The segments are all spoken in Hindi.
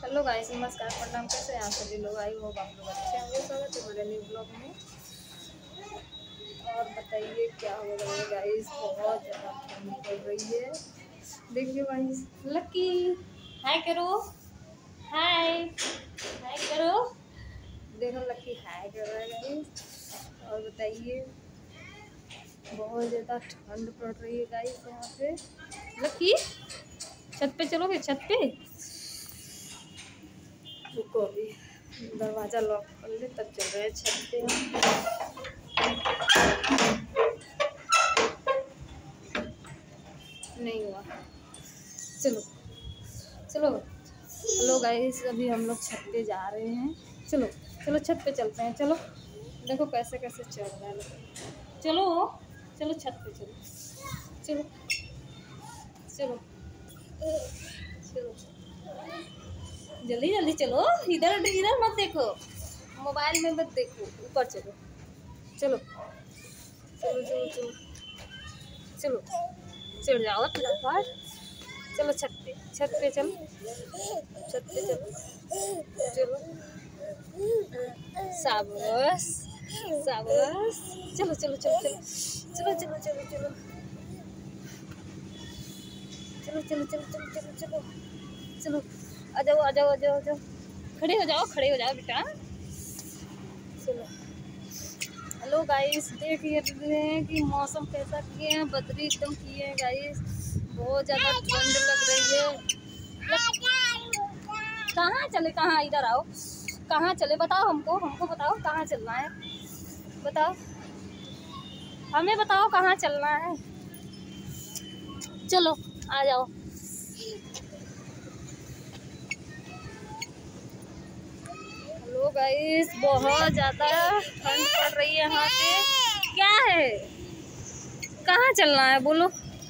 हेलो गाइस, नमस्कार, प्रणाम। कैसे हैं आप सभी लोग? आई होप आप लोग अच्छे होंगे। स्वागत है हमारे न्यू ब्लॉग में। और बताइए क्या हो रहा है गाइस? बहुत ज़्यादा ठंड पड़ रही है। देखिए गाइस, लकी हाय करो, हाय हाय करो। देखो लकी हाय कर रहा है गाइस। और बताइए, बहुत ज़्यादा ठंड पड़ रही है गाइस यहाँ पे। लकी छत पे चलोगे? छत पे रुको, अभी दरवाज़ा लॉक कर ले तब चल रहे हैं छत पे हम। नहीं हुआ, चलो चलो। हेलो गाइस, अभी हम लोग छत पे जा रहे हैं। चलो चलो छत पे चलते हैं। चलो देखो कैसे कैसे चल रहा है। चलो चलो छत पे चलो, चलो चलो चलो, जल्दी जल्दी चलो। इधर इधर मत देखो, मोबाइल में मत देखो, ऊपर चलो। चलो चलो चलो चलो चलो, चढ़ जाओ फटाफट। चलो छत पे चलो, छत पे चलो। चलो शाबाश शाबाश। चलो चलो चलो चलो चलो चलो चलो चलो चलो चलो चलो चलो चलो चलो चलो। आ जाओ आ जाओ आ जाओ आ जाओ। खड़े हो जाओ, खड़े हो जाओ बेटा। चलो। हेलो गाइस, देख रहे हैं कि मौसम कैसा किए हैं। बदली एकदम किए हैं गाइस। बहुत ज़्यादा ठंड लग रही है। कहाँ चले? कहाँ? इधर आओ। कहाँ चले बताओ हमको, हमको बताओ कहाँ चलना है। बताओ हमें, बताओ कहाँ चलना है। चलो आ जाओ। हेलो गाइस, बहुत ज़्यादा ठंड पड़ रही है यहाँ पे। क्या है? कहाँ चलना है बोलो?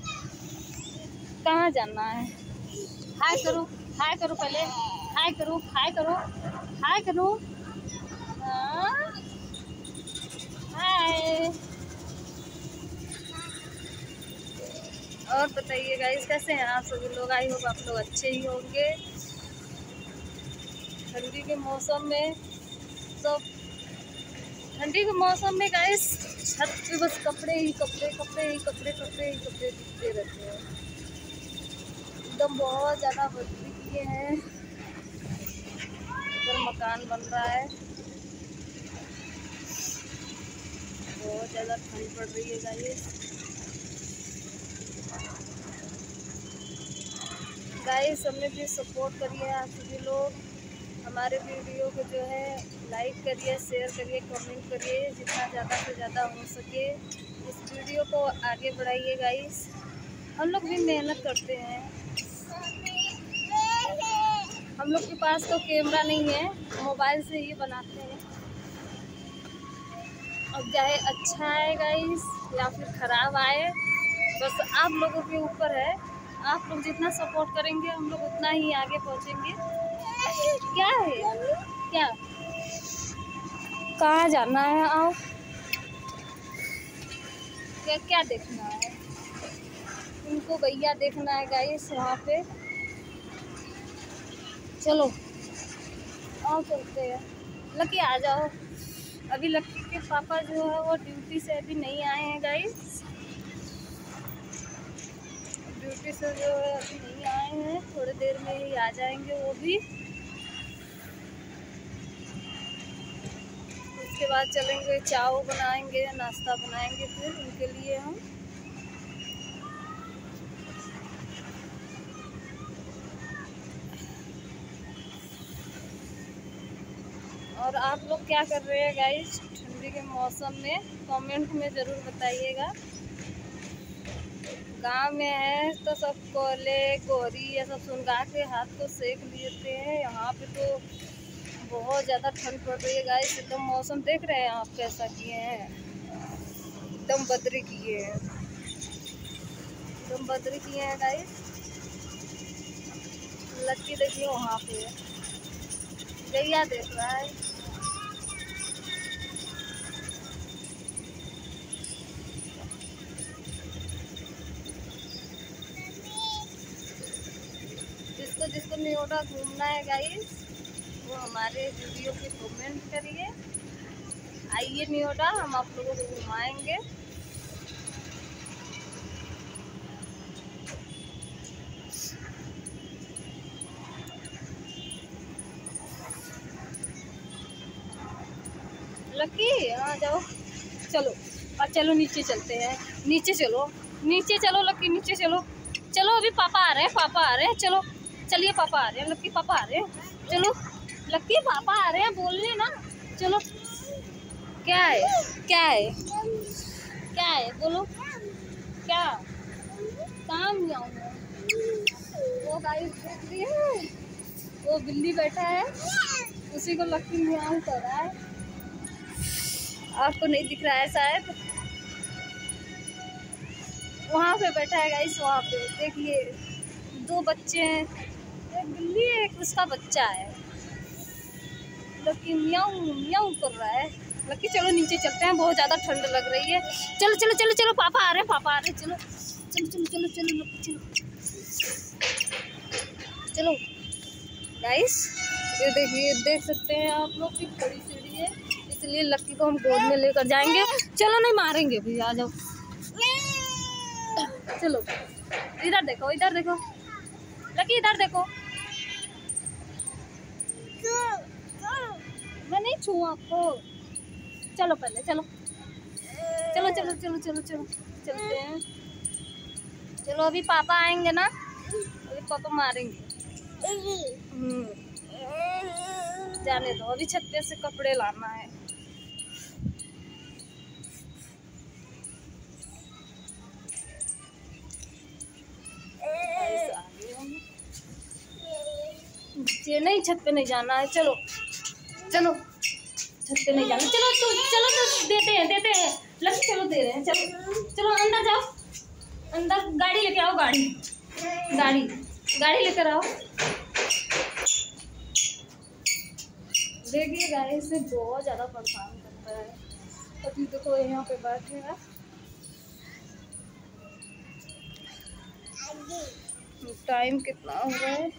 कहाँ जाना है? हाय करो, हाय करो पहले, हाय करो, हाय करो, हाय करो। हाँ? हाय। और बताइए गाइस, कैसे हैं आप सभी लोग? आई होप आप लोग अच्छे ही होंगे। ठंडी के मौसम में सब, ठंडी के मौसम में गाइस छत पे बस कपड़े ही कपड़े, कपड़े ही कपड़े, कपड़े ही कपड़े दिखते रहते हैं। एकदम बहुत ज़्यादा बदली किए हैं। इधर मकान बन रहा है। बहुत ज़्यादा ठंड पड़ रही है गाइस। गाइस हमें भी सपोर्ट करिए आप सभी लोग। हमारे वीडियो को जो है लाइक करिए, शेयर करिए, कमेंट करिए, जितना ज़्यादा से ज़्यादा हो सके इस वीडियो को आगे बढ़ाइए गाइस। हम लोग भी मेहनत करते हैं। हम लोग के पास तो कैमरा नहीं है, मोबाइल से ही बनाते हैं। अब चाहे अच्छा आए गाइस या फिर ख़राब आए, बस आप लोगों के ऊपर है। आप लोग जितना सपोर्ट करेंगे हम लोग उतना ही आगे पहुंचेंगे। क्या है? क्या? कहाँ जाना है? आओ। क्या क्या देखना है? इनको भैया देखना है गाइस वहाँ पे। चलो आओ चलते हैं। लकी आ जाओ। अभी लकी के पापा जो है वो ड्यूटी से अभी नहीं आए हैं गाइस। ड्यूटी से जो है अभी नहीं आए हैं, थोड़ी देर में ही आ जाएंगे वो भी। उसके बाद चलेंगे, चाय बनाएंगे, नाश्ता बनाएंगे फिर उनके लिए हम। और आप लोग क्या कर रहे हैं गाइस ठंडी के मौसम में? कमेंट में ज़रूर बताइएगा। गांव में है तो सब कोयले कोहरी ये सब सुनगा के हाथ को सेक लेते हैं। यहाँ पे तो बहुत ज़्यादा ठंड पड़ रही है गाइस। एकदम मौसम देख रहे हैं आप कैसा किए हैं। एकदम बदरी किए हैं, एकदम बदरी किए हैं गाइस। लकी देखिए वहाँ पे गैया देख रहा है। जिसको जिसको न्योटा घूमना है गाइस, वो हमारे वीडियो पे कमेंट करिए। आइए न्योटा, हम आप लोगों को घुमाएंगे। लकी आ जाओ, चलो और चलो नीचे चलते हैं। नीचे चलो, नीचे चलो लकी, नीचे चलो। चलो अभी पापा आ रहे हैं, पापा आ रहे हैं। चलो चलिए, पापा आ रहे हैं लकी, पापा आ रहे हैं। चलो लकी, पापा आ रहे हैं, बोल रहे ना। चलो क्या है, क्या है, क्या है, बोलो क्या काम नहीं आऊँगा। वो गाइस देख रही है, वो बिल्ली बैठा है, उसी को लकी म्याऊं कर रहा है। आपको नहीं दिख रहा है शायद, वहाँ पे बैठा है गाइस, वहाँ पे देखिए 2 बच्चे हैं, एक बिल्ली है, एक उसका बच्चा है। लकी म्याऊं म्याऊं कर रहा है। लकी चलो नीचे चलते हैं, बहुत ज़्यादा ठंड लग रही है। चलो चलो चलो चलो, पापा आ रहे हैं, पापा आ रहे हैं। चलो चलो चलो चलो चलो चलो चलो गाइस, ये देखिए, देख सकते हैं आप लोग की बड़ी सीढ़ी है, इसलिए लक्की को हम गोद में लेकर जाएंगे। चलो नहीं मारेंगे भैया, आ जाओ। चलो इधर देखो, इधर देखो लकी, इधर देखो। मैं नहीं छूऊं आपको। चलो पहले चलो चलो चलो चलो चलो चलो चलते हैं। चलो अभी पापा आएंगे ना, अभी पापा मारेंगे। जाने दो, अभी छत पे से कपड़े लाना है। ये नहीं, छत पे नहीं जाना है। चलो चलो, छत पे नहीं जाना। चलो तो चलो, तो देते हैं देते हैं लक्ष्य, चलो दे रहे हैं। चलो चलो अंदर जाओ, अंदर गाड़ी लेके आओ, गाड़ी गाड़ी गाड़ी लेकर आओ। देखिए गाड़ी से बहुत ज़्यादा परेशान करता है। अभी देखो यहाँ पे बैठे हैं, टाइम कितना हो रहा है।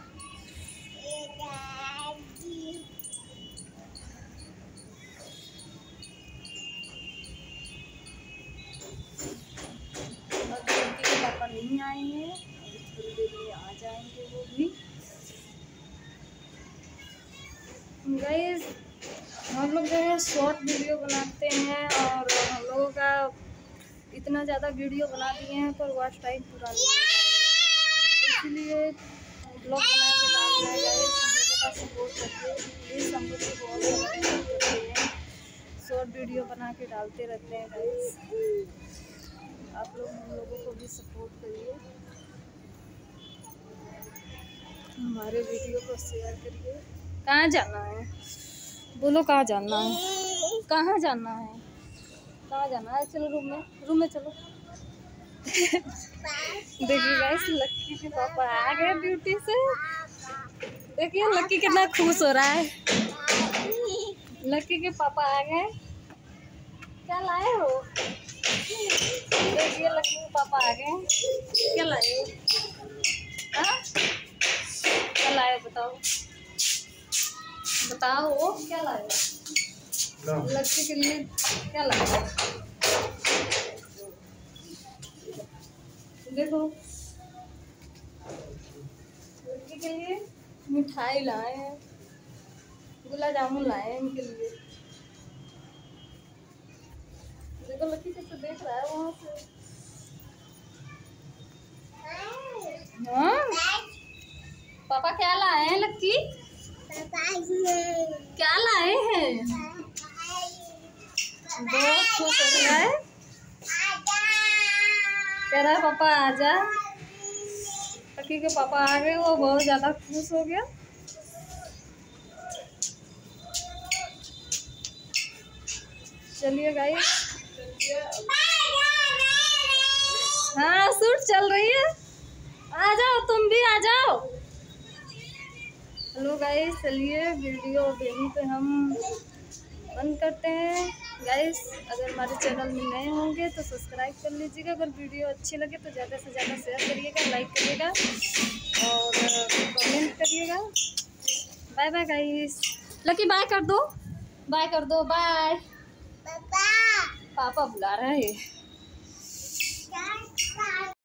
पापा नहीं आए हैं, थोड़ी देर में आ जाएंगे वो भी। गाइस हम लोग जो है शॉर्ट वीडियो बनाते हैं, और हम लोगों का इतना ज़्यादा वीडियो बना दिए हैं पर वॉच टाइम पूरा नहीं हो रहा है, इसलिए ब्लॉग बना के डाल रहे हैं। गाइस हम लोगों का सपोर्ट करिए प्लीज़, हम लोग को बहुत ज़्यादा सपोर्ट करते हैं, शॉर्ट वीडियो बना के डालते रहते हैं। गाइस आप लोग हम लोगों को भी सपोर्ट करिए, हमारे वीडियो को शेयर करिए। कहाँ जाना है, बोलो कहाँ जाना है, कहाँ जाना है, कहाँ जाना है। चलो रूम में चलो। देखिए गाइस, लक्की के पापा आ गए ड्यूटी से। देखिए लक्की कितना खुश हो रहा है। लक्की के पापा आ गए, क्या लाए हो। देखिए लक्की के पापा आ गए, क्या लाए हो, क्या लाए हो बताओ, बताओ क्या लाए हो। लक्की के लिए क्या लाए हो, देखो लड़की के लिए मिठाई लाए हैं, गुलाब जामुन लाए हैं इनके लिए। देखो लड़की कैसे देख रहा है वहाँ से। हाँ पापा क्या लाए हैं लक्की, क्या लाए हैं, बहुत खुश हो रहा है, कह रहा है पापा आजा। लक्की के पापा आ गए, वो बहुत ज़्यादा खुश हो गया। चलिए गाइस, हाँ शूट चल रही है, आ जाओ तुम भी आ जाओ। हेलो गाइस, चलिए वीडियो यहीं पे हम बंद करते हैं। गाइस अगर हमारे चैनल में नए होंगे तो सब्सक्राइब कर लीजिएगा। अगर वीडियो अच्छी लगे तो ज़्यादा से ज़्यादा शेयर करिएगा, लाइक करिएगा और कमेंट करिएगा। Bye bye guys. Lucky bye कर दो, बाय कर दो, बाय। पापा बुला रहा है।